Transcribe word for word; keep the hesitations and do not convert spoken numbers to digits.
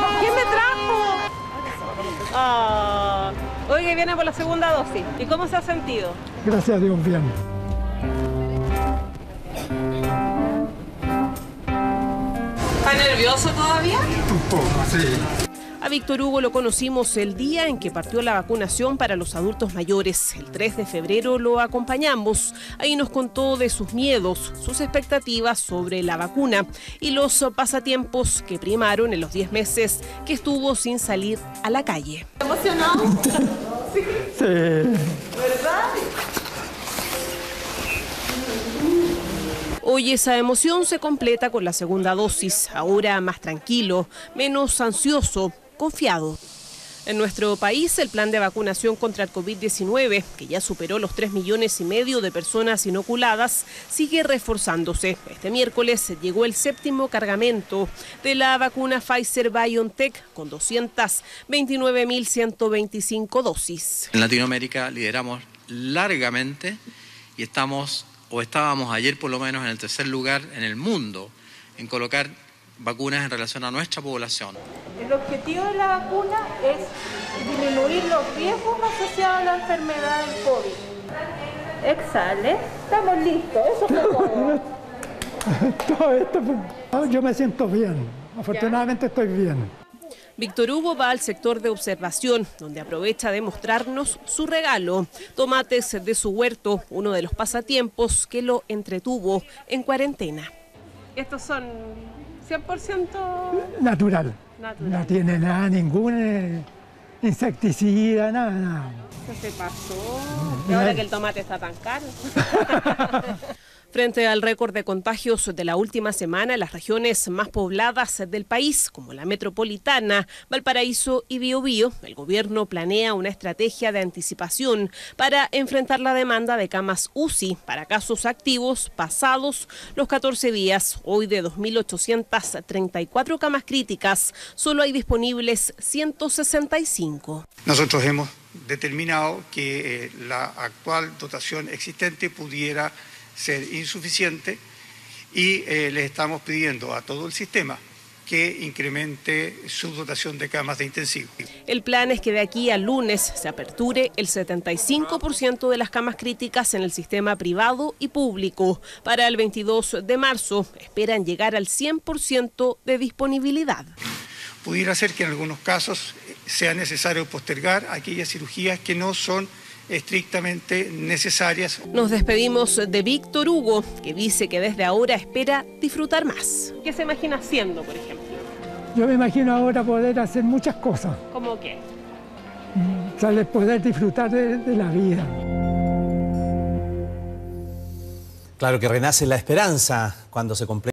¿Quién me trajo? Oh. Oye, viene por la segunda dosis. ¿Y cómo se ha sentido? Gracias a Dios, bien. ¿Está nervioso todavía? Un poco, sí. A Víctor Hugo lo conocimos el día en que partió la vacunación para los adultos mayores. El tres de febrero lo acompañamos. Ahí nos contó de sus miedos, sus expectativas sobre la vacuna y los pasatiempos que primaron en los diez meses que estuvo sin salir a la calle. ¿Emocionado? Sí. Sí. ¿Verdad? Hoy esa emoción se completa con la segunda dosis, ahora más tranquilo, menos ansioso, confiado. En nuestro país, el plan de vacunación contra el COVID diecinueve, que ya superó los tres millones y medio de personas inoculadas, sigue reforzándose. Este miércoles llegó el séptimo cargamento de la vacuna Pfizer-BioNTech con doscientas veintinueve mil ciento veinticinco dosis. En Latinoamérica lideramos largamente y estamos, o estábamos ayer por lo menos, en el tercer lugar en el mundo en colocar vacunas en relación a nuestra población. El objetivo de la vacuna es disminuir los riesgos asociados a la enfermedad del COVID. Exhale. Estamos listos. Eso fue todo. Todo esto, yo me siento bien. Afortunadamente estoy bien. Víctor Hugo va al sector de observación, donde aprovecha de mostrarnos su regalo, tomates de su huerto, uno de los pasatiempos que lo entretuvo en cuarentena. Estos son cien por ciento Natural. natural. No tiene nada, ningún eh, insecticida, nada, nada. ¿Qué se pasó? Y ahora que el tomate está tan caro. Frente al récord de contagios de la última semana, las regiones más pobladas del país, como la metropolitana, Valparaíso y Biobío, el gobierno planea una estrategia de anticipación para enfrentar la demanda de camas U C I para casos activos pasados los catorce días. Hoy, de dos mil ochocientas treinta y cuatro camas críticas, solo hay disponibles ciento sesenta y cinco. Nosotros hemos determinado que eh, la actual dotación existente pudiera ser insuficiente y eh, les estamos pidiendo a todo el sistema que incremente su dotación de camas de intensivo. El plan es que de aquí al lunes se aperture el setenta y cinco por ciento de las camas críticas en el sistema privado y público. Para el veintidós de marzo esperan llegar al cien por ciento de disponibilidad. Pudiera ser que en algunos casos sea necesario postergar aquellas cirugías que no son estrictamente necesarias. Nos despedimos de Víctor Hugo, que dice que desde ahora espera disfrutar más. ¿Qué se imagina haciendo, por ejemplo? Yo me imagino ahora poder hacer muchas cosas. ¿Cómo qué? O sea, poder disfrutar de, de la vida. Claro que renace la esperanza cuando se completa